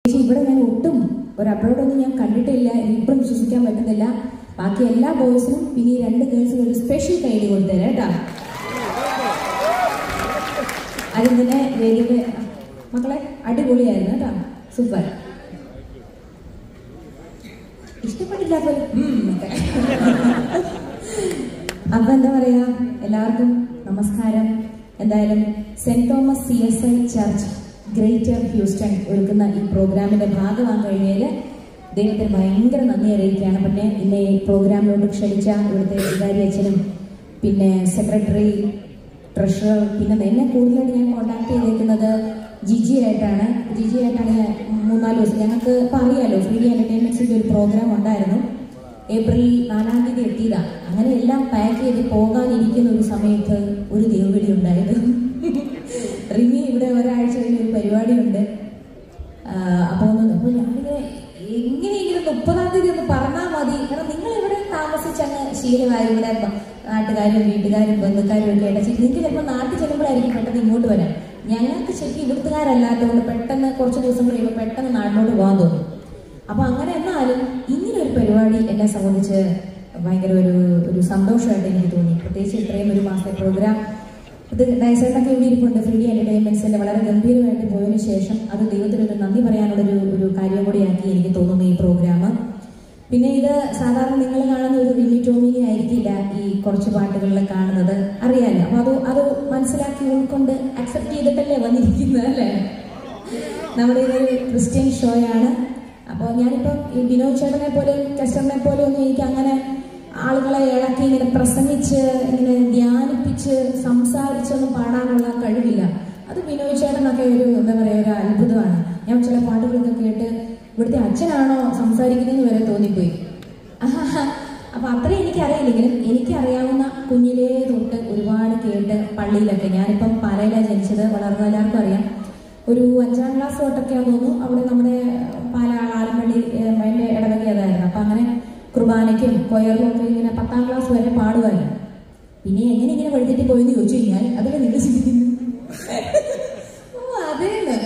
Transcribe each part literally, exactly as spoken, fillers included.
ഇവിടെ ഞാൻ ഒട്ടും ഒരു അപ്ലോഡൊന്നും ഞാൻ കണ്ടിട്ടില്ല, ഇപ്പം വിശ്വസിക്കാൻ പറ്റുന്നില്ല. ബാക്കി എല്ലാ ബോയ്സിനും പിന്നെ ഈ രണ്ട് ഗേൾസിനും ഒരു സ്പെഷ്യൽ കൈഡി കൊടുത്തരാം കേട്ടോ. അതിങ്ങനെ വേദിയുടെ മക്കളെ അടിപൊളിയായിരുന്നു കേട്ടോ, സൂപ്പർ. ഇഷ്ടപ്പെട്ടില്ല പോലും. അപ്പൊ എന്താ പറയാ, എല്ലാവർക്കും നമസ്കാരം. എന്തായാലും Saint Thomas C S I church Greater Houston ഒരുക്കുന്ന ഈ പ്രോഗ്രാമിന്റെ ഭാഗമാകാൻ കഴിഞ്ഞതിൽ ദൈവത്തിന് ഭയങ്കര നന്ദി അറിയിക്കുകയാണ്. പിന്നെ ഇന്ന് ഈ പ്രോഗ്രാമിലോട്ട് ക്ഷണിച്ച ഇവിടുത്തെ വികാരി അച്ഛനും പിന്നെ സെക്രട്ടറി, ട്രഷറർ, പിന്നെ എന്നെ കൂടുതലായിട്ട് ഞാൻ കോൺടാക്ട് ചെയ്തേക്കുന്നത് ജിജി ആയിട്ടാണ്. ജിജി ആയിട്ടാണ് ഞാൻ മൂന്നാല് ദിവസം, ഞങ്ങൾക്ക് ഇപ്പം അറിയാലോ ഫ്രീ എന്റർടൈൻമെന്റ്സിന്റെ ഒരു പ്രോഗ്രാം ഉണ്ടായിരുന്നു. ഏപ്രിൽ നാലാം തീയതി എത്തിയതാണ്. അങ്ങനെ എല്ലാം പാക്ക് ചെയ്ത് പോകാനിരിക്കുന്ന ഒരു സമയത്ത് ഒരു ദൈവവിളി ഉണ്ടായത്. റിമി ഇവിടെ ഒരാഴ്ച കഴിഞ്ഞ ഒരു പരിപാടിയുണ്ട്. അപ്പോൾ ഒന്ന് അപ്പോൾ ഞാനിങ്ങനെ എങ്ങനെയെങ്കിലും മുപ്പതാം തീയതി ഒന്ന് പറഞ്ഞാൽ മതി, കാരണം നിങ്ങൾ ഇവിടെ താമസിച്ചങ്ങ് ശീലമായി, ഇവിടെ നാട്ടുകാരും വീട്ടുകാരും ബന്ധുക്കാരും ഒക്കെ ആയിട്ട് നിങ്ങൾക്ക് ചിലപ്പോൾ നാട്ടിൽ ചെല്ലുമ്പോഴായിരിക്കും പെട്ടെന്ന് ഇങ്ങോട്ട് വരാം. ഞങ്ങൾക്ക് ശരിക്കും ഇവിടുത്തുകാരല്ലാത്തതുകൊണ്ട് പെട്ടെന്ന് കുറച്ച് ദിവസം കഴിയുമ്പോൾ പെട്ടെന്ന് നാട്ടിലോട്ട് പോകാൻ തോന്നും. അപ്പൊ അങ്ങനെ എന്നാലും ഇങ്ങനെ ഒരു പരിപാടി എന്നെ സംബന്ധിച്ച് ഭയങ്കര ഒരു ഒരു സന്തോഷമായിട്ട് എനിക്ക് തോന്നി. പ്രത്യേകിച്ച് ഇത്രയും ഒരു മാസത്തെ പ്രോഗ്രാം ഇത് ഡയസൈഡൊക്കെ ഇവിടെ ഇരിപ്പുണ്ട്. ഫ്രീ എന്റർടൈൻമെന്റ്സിന്റെ വളരെ ഗംഭീരമായിട്ട് പോയതിനു ശേഷം അത് ദൈവത്തിനൊരു നന്ദി പറയാനുള്ളൊരു ഒരു കാര്യം കൂടിയാക്കി എനിക്ക് തോന്നുന്നു ഈ പ്രോഗ്രാം. പിന്നെ ഇത് സാധാരണ നിങ്ങൾ കാണുന്ന ഒരു റിമി ടോമിനെ ആയിരിക്കില്ല ഈ കുറച്ച് പാട്ടുകളിൽ കാണുന്നത്, അറിയാലോ. അപ്പൊ അത് അത് മനസ്സിലാക്കി ഉൾക്കൊണ്ട് അക്സെപ്റ്റ് ചെയ്തിട്ടല്ലേ വന്നിരിക്കുന്നത് അല്ലേ. നമ്മുടെ ഇതൊരു ക്രിസ്ത്യൻ ഷോയാണ്. അപ്പോൾ ഞാനിപ്പം ഈ ബിനോദ് ചേട്ടനെ പോലെ കസ്റ്ററിനെ പോലെ ഒന്നും എനിക്ക് അങ്ങനെ ആളുകളെ ഇളക്കി ഇങ്ങനെ പ്രസംഗിച്ച് ഇങ്ങനെ ധ്യാനിപ്പിച്ച് സംസാരിച്ചൊന്നും പാടാനുള്ള കഴിവില്ല. അത് ബിനോദ് ചേട്ടനൊക്കെ ഒരു എന്താ പറയുക ഒരു അത്ഭുതമാണ്. ഞാൻ ചില പാട്ടുകളൊക്കെ കേട്ട് ഇവിടുത്തെ അച്ഛനാണോ സംസാരിക്കുന്നതെന്ന് വരെ തോന്നിപ്പോയി. അപ്പൊ അത്രയും എനിക്കറിയില്ലെങ്കിലും എനിക്കറിയാവുന്ന കുഞ്ഞിലേ തൊട്ട് ഒരുപാട് കേട്ട് പള്ളിയിലൊക്കെ, ഞാനിപ്പം പാലയിലാണ് ജനിച്ചത്, വളർന്ന എല്ലാവർക്കും അറിയാം. ഒരു അഞ്ചാം ക്ലാസ് തൊട്ടൊക്കെയാന്ന് തോന്നുന്നു അവിടെ നമ്മുടെ പാല ആലമ്പള്ളി അതിന്റെ ഇടവക അതായിരുന്നു. അപ്പൊ അങ്ങനെ കുർബാനയ്ക്കും കൊയറിലും ഒക്കെ ഇങ്ങനെ പത്താം ക്ലാസ് വരെ പാടുമായിരുന്നു. പിന്നെ എങ്ങനെ ഇങ്ങനെ വഴുതിട്ട് പോയെന്ന് ചോദിച്ചു കഴിഞ്ഞാൽ അതൊക്കെ നിങ്ങൾ ചിന്തിക്കുന്നു. ഓ അതേന്ന്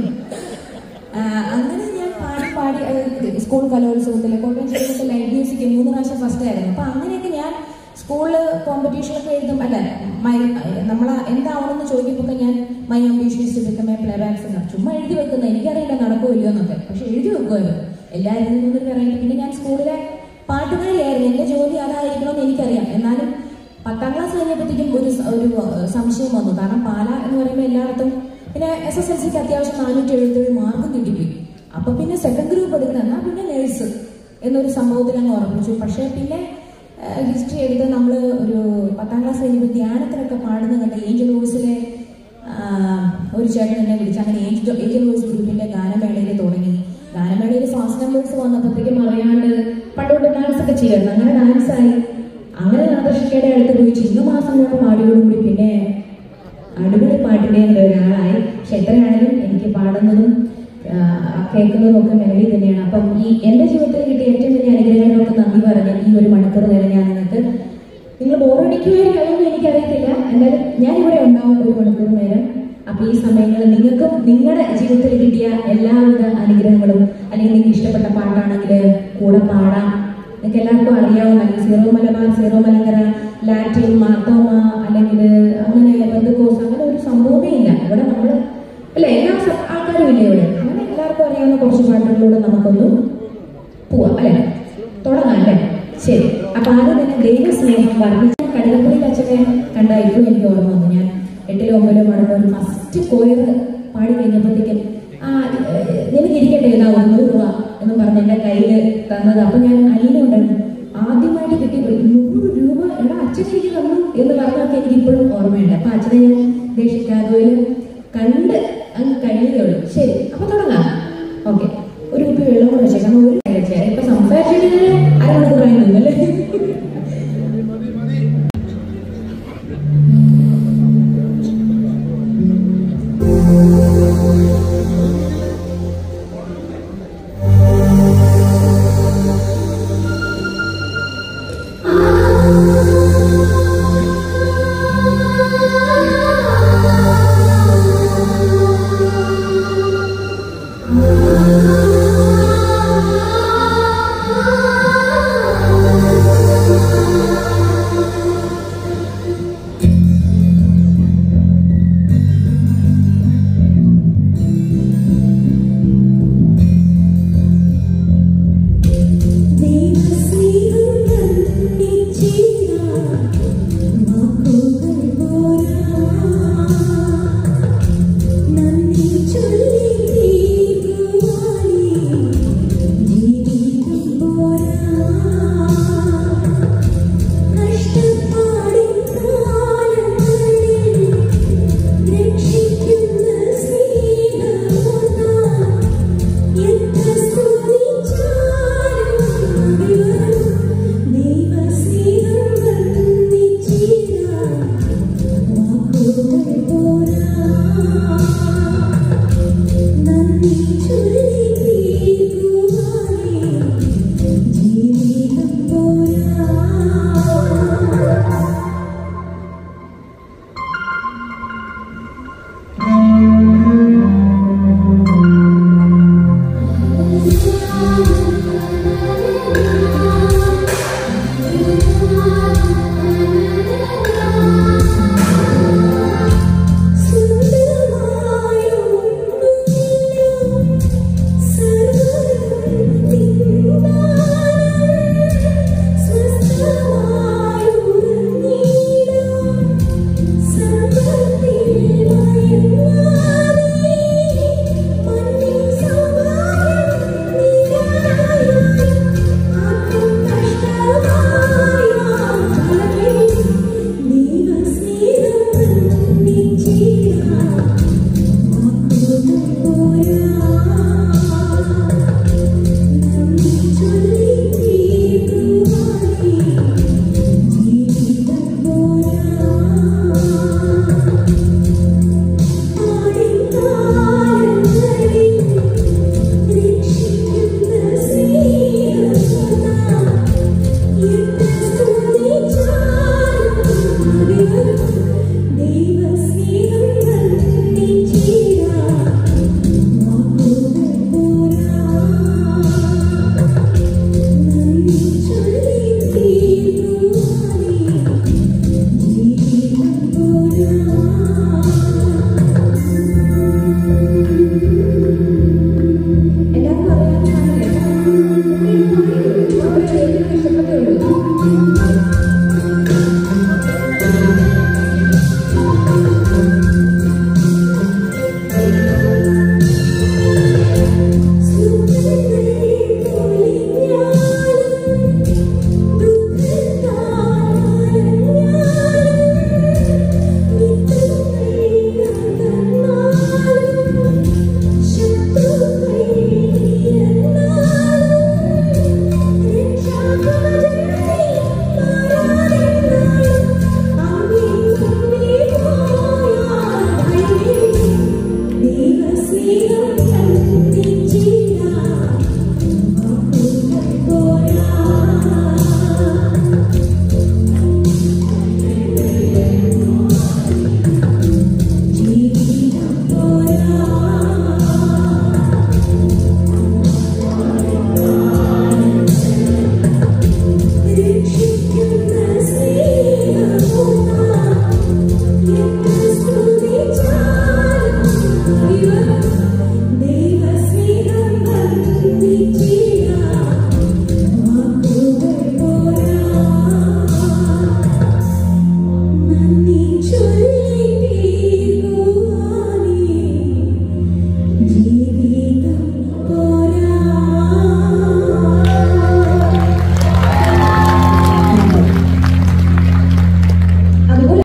അങ്ങനെ ഞാൻ പാടി പാടി സ്കൂൾ കലോത്സവത്തില് കോട്ടയം ജില്ലയിലെ ലൈറ്റ് മ്യൂസിക് മൂന്ന് പ്രാവശ്യം ഫസ്റ്റ് ആയിരുന്നു. അപ്പൊ അങ്ങനെയൊക്കെ ഞാൻ സ്കൂളില് കോമ്പറ്റീഷനൊക്കെ എഴുതും. അല്ല മൈ നമ്മളെ എന്താവണമെന്ന് ചോദിക്കുമ്പോൾ ഞാൻ my ambition is to become a playback singer ചുമ്മാ എഴുതി വെക്കുന്നത്, എനിക്കറിയില്ല നടക്കുമോ ഇല്ലയോ എന്നൊക്കെ, പക്ഷെ എഴുതി വെക്കുമല്ലോ എല്ലാവരും നിന്നൊരു പറയുന്നത്. പിന്നെ ഞാൻ സ്കൂളിലെ പാട്ടുകാരിയായിരുന്നു, എന്റെ ജോലി അതായിരിക്കണമെന്ന് എനിക്കറിയാം. എന്നാലും പത്താം ക്ലാസ് കഴിഞ്ഞപ്പോഴത്തേക്കും ഒരു ഒരു സംശയം വന്നു. കാരണം പാല എന്ന് പറയുമ്പോൾ എല്ലായിടത്തും പിന്നെ എസ് എസ് എൽ സിക്ക് അത്യാവശ്യം നാനൂറ്റി എഴുപത്തേഴ് മാർക്കും കിട്ടിപ്പോയി. അപ്പൊ പിന്നെ സെക്കൻഡ് ഗ്രൂപ്പ് എടുക്കണം, എന്നാൽ പിന്നെ നേഴ്സ് എന്നൊരു സംഭവത്തിൽ അങ്ങ് ഉറപ്പിച്ചു. പക്ഷെ പിന്നെ ഹിസ്റ്ററി എടുത്ത് നമ്മൾ ഒരു പത്താം ക്ലാസ് കഴിഞ്ഞപ്പോൾ ധ്യാനത്തിനൊക്കെ പാടുന്ന കണ്ട് ഏഞ്ചൽ വോയ്സിലെ ഒരു ചേട്ടൻ എന്നെ വിളിച്ചു. അങ്ങനെ ഏഞ്ചൽ ഏഞ്ചൽ വോയ്സ് ഗ്രൂപ്പിന്റെ ഗാനമേളയിൽ തുടങ്ങി. ഗാനമേളയിൽ ഫാസ്റ്റ് നമ്പേഴ്സ് വന്നപ്പോഴത്തേക്കും അറിയാണ്ട് പണ്ടോട്ട് ഡാൻസ് ഒക്കെ ചെയ്യായിരുന്നു. അങ്ങനെ ഡാൻസായി. അങ്ങനെ നാദർഷിക്കയുടെ അടുത്ത് പോയി ചിന്നു മാസം കൊണ്ട് പാടിയോടുകൂടി പിന്നെ അടിപൊളി പാട്ടിന്റെ ഒരാളായി. പക്ഷെ എത്രയാണെങ്കിലും എനിക്ക് പാടുന്നതും കേൾക്കുന്നതും ഒക്കെ മെലഡി തന്നെയാണ്. അപ്പം ഈ എന്റെ ജീവിതത്തിൽ കിട്ടിയ ഏറ്റവും വലിയ അനുഗ്രഹങ്ങളൊക്കെ നന്ദി പറഞ്ഞ് ഈ ഒരു മണിക്കൂർ നേരം ഞാൻ നിങ്ങൾക്ക് നിങ്ങൾ ബോറടിക്കുമായിരിക്കും, അതൊന്നും എനിക്കറിയത്തില്ല. എന്തായാലും ഞാൻ ഇവിടെ ഉണ്ടാവും ഒരു മണിക്കൂർ നേരം. അപ്പൊ ഈ സമയങ്ങളിൽ നിങ്ങൾക്കും നിങ്ങളുടെ ജീവിതത്തിൽ കിട്ടിയ എല്ലാവിധ അനുഗ്രഹങ്ങളും, അല്ലെങ്കിൽ നിങ്ങൾക്ക് ഇഷ്ടപ്പെട്ട പാട്ടാണെങ്കിൽ കൂടെ പാടാം. നിങ്ങൾക്ക് എല്ലാവർക്കും അറിയാവുന്ന Syro Malabar, Syro Malankara, Latin, Marthoma, അല്ലെങ്കിൽ അങ്ങനെ ബന്ധുക്കോസ്, അങ്ങനെ ഒരു സംഭവമേ ഇല്ല ഇവിടെ. നമ്മൾ അല്ലെ എല്ലാ ആൾക്കാരും ഇല്ല ഇവിടെ. അങ്ങനെ എല്ലാവർക്കും അറിയാവുന്ന കുറച്ച് പാട്ടുകളിലൂടെ നമുക്കൊന്ന് പോവാം അല്ലെ, തുടങ്ങാം അല്ലെ. ശരി. അപ്പൊ ആദ്യം തന്നെ ദൈവസ്നേഹം വർദ്ധിച്ച കടകപ്പള്ളിയിൽ അച്ഛനെ കണ്ടായിരിക്കും എനിക്ക് ഓർമ്മ വന്നു. ഞാൻ എട്ടിലോ ഒമ്പതിലോ പാടുമ്പോൾ ഫസ്റ്റ് കോയർ പാടി കഴിഞ്ഞപ്പോഴത്തേക്കും ആ നിനക്ക് ഇരിക്കട്ടെ എന്നാ ഒരു നൂറ് രൂപ എന്ന് പറഞ്ഞ് എന്റെ കയ്യിൽ തന്നത്. അപ്പൊ ഞാൻ അനിയനുണ്ടായിരുന്നു ആദ്യമായിട്ട് കിട്ടിയത് നൂറ് രൂപ എടാ അച്ഛനെനിക്ക് തന്നു എന്ന് പറഞ്ഞൊക്കെ എനിക്ക് ഇപ്പോഴും ഓർമ്മയുണ്ട്. അപ്പൊ അച്ഛനെ ഞാൻ ഷിക്കാഗോയിൽ കണ്ട് അങ്ങ് കഴിയുകയുള്ളൂ. ശരി, അപ്പൊ തുടങ്ങാം. ഓക്കെ, ഒരു കുപ്പി വെള്ളം കൂടെ വെച്ചേക്കാം. ഒരു കഴിച്ചാൽ ഇപ്പൊ സംസാരിച്ചിട്ട് അരമണിക്കൂറായിരുന്നല്ലേ. Oh Lord.